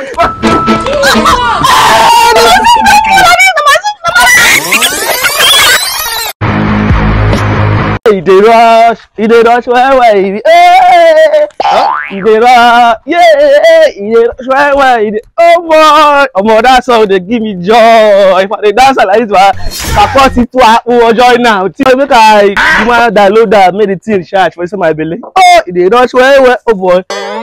He did rush where he he did rush, yeah, he did rush where he did. Oh boy, that's how they give me joy. If I dance like this, support it to joy now. Make I download that, made the thing charge for my belly. Oh, he did rush where, oh boy.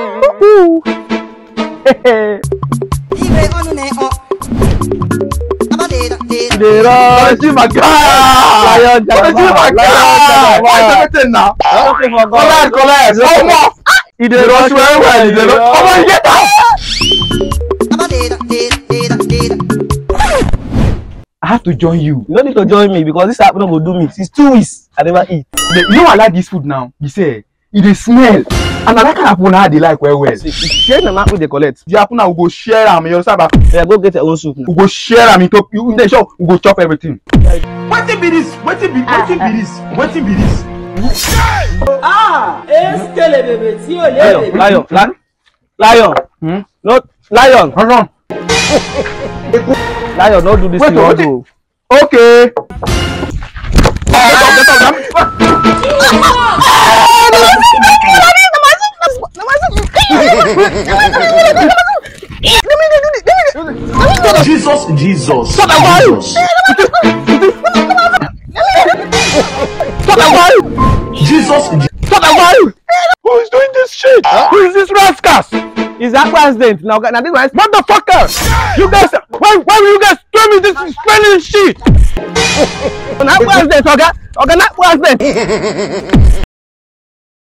The rush, my God! Everything now. Collect. He did rush well. He did rush. Come on, get out! I have to join you. You don't need to join me because this happening will do me. Since 2 weeks, I never eat. You know I like this food now. You say it smell. And I like happen how they like well. Share the map with the collect. The happen now we go share them. You understand? Yeah, go get your own soup. We go share them. You in the shop. We go chop everything. What be this? What be this? Ah, esquele bébé, si on est Lion. No, Lion. Lion, don't do this to you. Do. Okay. Jesus. Who is doing this shit? Who is this rascal? Is that president? Now this one, motherfucker! You guys, why will you guys throw me this smelling shit? not president, okay? Not president.